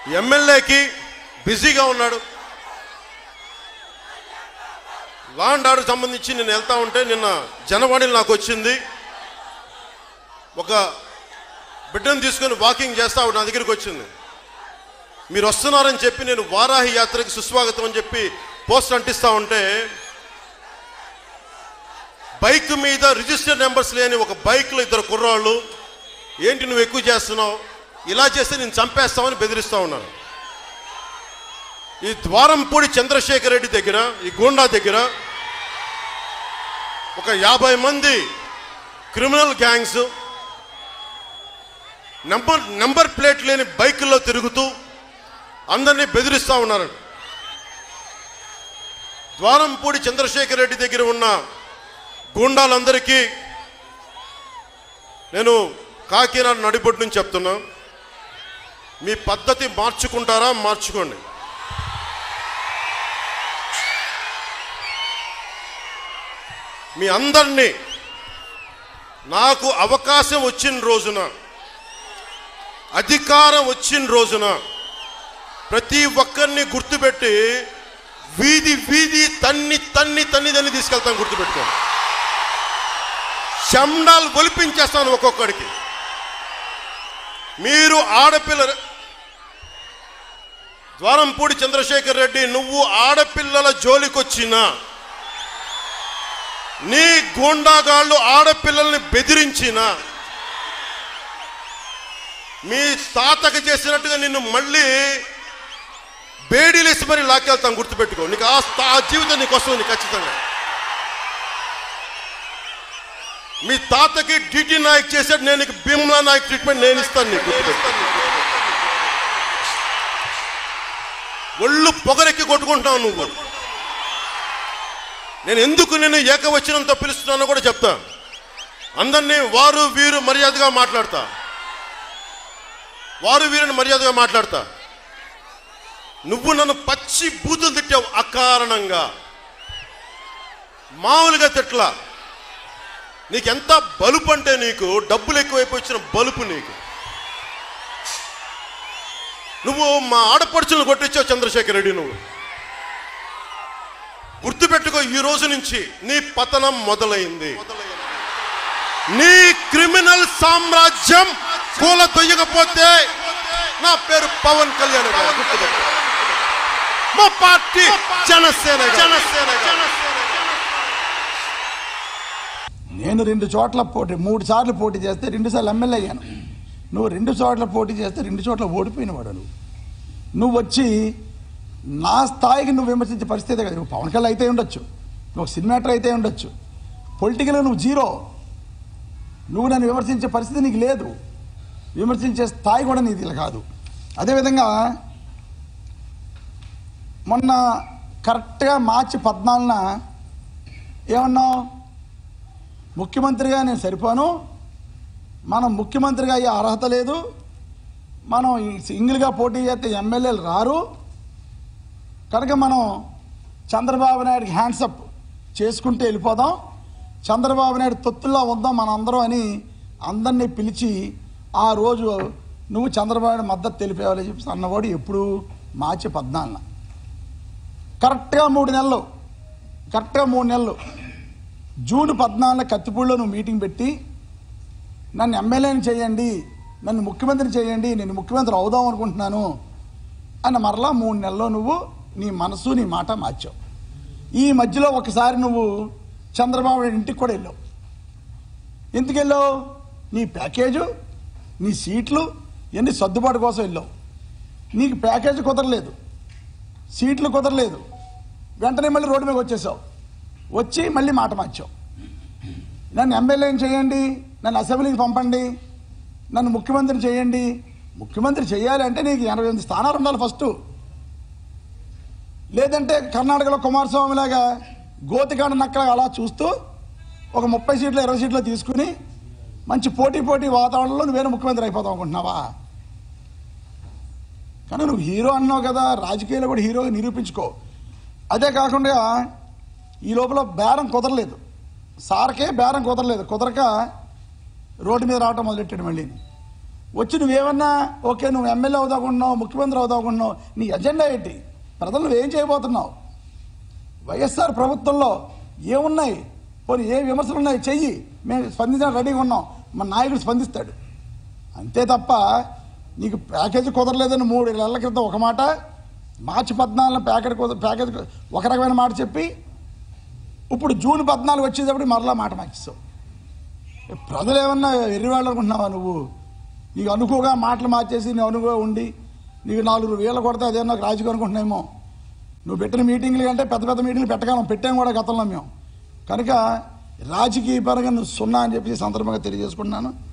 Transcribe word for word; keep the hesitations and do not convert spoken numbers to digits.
ఎమ్మెల్యేకి బిజీగా ఉన్నాడు. లా అండ్ ఆర్డర్ సంబంధించి నేను వెళ్తా ఉంటే నిన్న జనవాణిలో నాకు వచ్చింది, ఒక బిడ్డను తీసుకొని వాకింగ్ చేస్తా నా దగ్గరికి వచ్చింది. మీరు వస్తున్నారని చెప్పి నేను వారాహి యాత్రకి సుస్వాగతం అని చెప్పి పోస్ట్ అంటిస్తా ఉంటే బైక్ మీద రిజిస్టర్ నెంబర్స్ లేని ఒక బైక్లో ఇద్దరు కుర్రాళ్ళు, ఏంటి నువ్వు ఎక్కువ చేస్తున్నావు, ఇలా చేస్తే నేను చంపేస్తామని బెదిరిస్తూ ఉన్నాను. ఈ ద్వారంపూడి చంద్రశేఖర్ రెడ్డి దగ్గర, ఈ గూండా దగ్గర ఒక యాభై మంది criminal gangs number number plate లేని బైకుల్లో తిరుగుతూ అందరినీ బెదిరిస్తూ ఉన్నారు. ద్వారంపూడి చంద్రశేఖర్ రెడ్డి దగ్గర ఉన్న గూండాలందరికీ నేను కాకినాడ నడిబొడ్డు నుంచి చెప్తున్నా, మీ పద్ధతి మార్చుకుంటారా? మార్చుకోండి. మీ అందరినీ నాకు అవకాశం వచ్చిన రోజున, అధికారం వచ్చిన రోజున ప్రతి ఒక్కరిని గుర్తుపెట్టి వీధి వీధి తన్ని తన్ని తన్ని తన్ని తీసుకెళ్తాను. గుర్తుపెట్టుకోండి, శండాలు ఒలిపించేస్తాను ఒక్కొక్కడికి. మీరు ఆడపిల్ల ద్వారంపూడి చంద్రశేఖర్ రెడ్డి, నువ్వు ఆడపిల్లల జోలికొచ్చినా, నీ గూండాగాళ్ళు ఆడపిల్లల్ని బెదిరించిన, మీ తాతకి చేసినట్టుగా నిన్ను మళ్ళీ బేడీలేసి మరి లాక్కెళ్తాం. గుర్తుపెట్టుకో, నీకు ఆ జీవితం నీకు వస్తుంది నీకు ఖచ్చితంగా. మీ తాతకి డిటి నాయక్ చేశాడు, నేను నీకు భీమ్లా నాయక్ ట్రీట్మెంట్ నేను ఇస్తాను నీకు. గుర్తుపెట్టుకో, ఒళ్ళు పొగరెక్కి కొట్టుకుంటావు నువ్వు. నేను ఎందుకు నేను ఏకవచనంతో పిలుస్తున్నానో కూడా చెప్తా. అందరినీ వారు వీరు మర్యాదగా మాట్లాడతా, వారు వీరిని మర్యాదగా మాట్లాడతా. నువ్వు నన్ను పచ్చి బూతులు తిట్టావు అకారణంగా, మామూలుగా తిట్లా. నీకెంత బలుపు అంటే, నీకు డబ్బులు ఎక్కువైపోయి వచ్చిన బలుపు నీకు. నువ్వు మా ఆడపడుచులను కొట్టించావు చంద్రశేఖర్ రెడ్డి. నువ్వు గుర్తుపెట్టుకో, ఈ రోజు నుంచి నీ పతనం మొదలైంది. నీ క్రిమినల్ సామ్రాజ్యం కూల తొయ్యకపోతే నా పేరు పవన్ కళ్యాణ్. గుర్తుపెట్టుకో, మా పార్టీ జనసేన. జనసేన నేను రెండు చోట్ల పోటీ మూడు సార్లు పోటీ చేస్తే రెండు సార్లు ఎమ్మెల్యే అయ్యాను. నువ్వు రెండు చోట్ల పోటీ చేస్తే రెండు చోట్ల ఓడిపోయిన వాడు. నువ్వు నువ్వు వచ్చి నా స్థాయికి నువ్వు విమర్శించే పరిస్థితి కదా. నువ్వు పవన్ కళ్యాణ్ అయితే ఉండొచ్చు, నువ్వు సినిమాటర్ అయితే ఉండొచ్చు, పొలిటికల్గా నువ్వు జీరో. నువ్వు నన్ను విమర్శించే పరిస్థితి నీకు లేదు, విమర్శించే స్థాయి కూడా నీది కాదు. అదేవిధంగా మొన్న కరెక్ట్గా మార్చి పద్నాలుగున ఏమన్నావు, ముఖ్యమంత్రిగా నేను సరిపోను, మనం ముఖ్యమంత్రిగా అయ్యే అర్హత లేదు, మనం సింగిల్గా పోటీ చేస్తే ఎమ్మెల్యేలు రారు, కనుక మనం చంద్రబాబు నాయుడికి హ్యాండ్సప్ చేసుకుంటూ వెళ్ళిపోదాం, చంద్రబాబు నాయుడు తొత్తుల్లో ఉందాం మన అందరం అని అందరినీ పిలిచి ఆ రోజు నువ్వు చంద్రబాబు నాయుడు మద్దతు తెలిపేవాళ్ళని చెప్పి అన్నవాడు ఎప్పుడు మార్చి పద్నాలుగున. కరెక్ట్గా మూడు నెలలు కరెక్ట్గా మూడు నెలలు జూన్ పద్నాలుగున కత్తిపూడిలో నువ్వు మీటింగ్ పెట్టి నన్ను ఎమ్మెల్యేని చేయండి, నన్ను ముఖ్యమంత్రిని చేయండి, నేను ముఖ్యమంత్రి అవుదాం అనుకుంటున్నాను అన్న మరలా మూడు నెలల్లో నువ్వు నీ మనసు నీ మాట మార్చావు. ఈ మధ్యలో ఒకసారి నువ్వు చంద్రబాబు నాయుడు ఇంటికి కూడా వెళ్ళావు. ఎందుకు వెళ్ళావు? నీ ప్యాకేజు, నీ సీట్లు ఇవన్నీ సర్దుబాటు కోసం వెళ్ళావు. నీకు ప్యాకేజీ కుదరలేదు, సీట్లు కుదరలేదు, వెంటనే మళ్ళీ రోడ్డు మీద వచ్చేసావు. వచ్చి మళ్ళీ మాట మార్చావు. నన్ను ఎమ్మెల్యేని చేయండి, నన్ను అసెంబ్లీకి పంపండి, నన్ను ముఖ్యమంత్రిని చేయండి. ముఖ్యమంత్రి చేయాలి అంటే నీకు ఎనభై ఎనిమిది స్థానాలు ఉండాలి ఫస్ట్. లేదంటే కర్ణాటకలో కుమారస్వామిలాగా గోతికాండ నక్కల అలా చూస్తూ ఒక ముప్పై సీట్లు ఇరవై సీట్లు తీసుకుని మంచి పోటీ పోటీ వాతావరణంలో నువ్వేనా ముఖ్యమంత్రి అయిపోతావు అనుకుంటున్నావా? కానీ నువ్వు హీరో అన్నావు కదా, రాజకీయాల్లో కూడా హీరోగా నిరూపించుకో. అదే కాకుండా ఈ లోపల బేరం కుదరలేదు, సార్కే బేరం కుదరలేదు, కుదరక రోడ్డు మీద రావటం మొదలెట్టాడు. మళ్ళీ వచ్చి నువ్వేమన్నా ఓకే నువ్వు ఎమ్మెల్యే అవుదాకుంటున్నావు, ముఖ్యమంత్రి అవుదాకుంటున్నావు, నీ ఎజెండా ఏంటి? ప్రజలు నువ్వేం చేయబోతున్నావు? వైఎస్ఆర్ ప్రభుత్వంలో ఏమున్నాయి, పోనీ ఏ విమర్శలు ఉన్నాయి చెయ్యి, మేము స్పందించడానికి రెడీగా ఉన్నాం, మన నాయకుడు స్పందిస్తాడు. అంతే తప్ప నీకు ప్యాకేజీ కుదరలేదని మూడు నెలల క్రితం ఒక మాట, మార్చి పద్నాలుగున ప్యాకెట్ కుదర ప్యాకేజ్ ఒక రకమైన మాట చెప్పి ఇప్పుడు జూన్ పద్నాలుగు వచ్చేటప్పుడు మరలా మాట మార్చేస్తావు. ప్రజలు ఏమన్నా ఎర్రివాళ్ళు అనుకుంటున్నావా నువ్వు? నీకు అనుకోగా మాటలు మార్చేసి నువ్వు అనుకో ఉండి నీకు నాలుగు వేలు కొడితే అదే నాకు రాజకీయం అనుకుంటున్నామో. నువ్వు పెట్టిన మీటింగ్లు కంటే పెద్ద పెద్ద మీటింగ్లు పెట్టగలం, పెట్టాం కూడా గతంలో మేము. కనుక రాజకీయ పరంగా నువ్వు సున్నా అని చెప్పి సందర్భంగా తెలియజేసుకుంటున్నాను.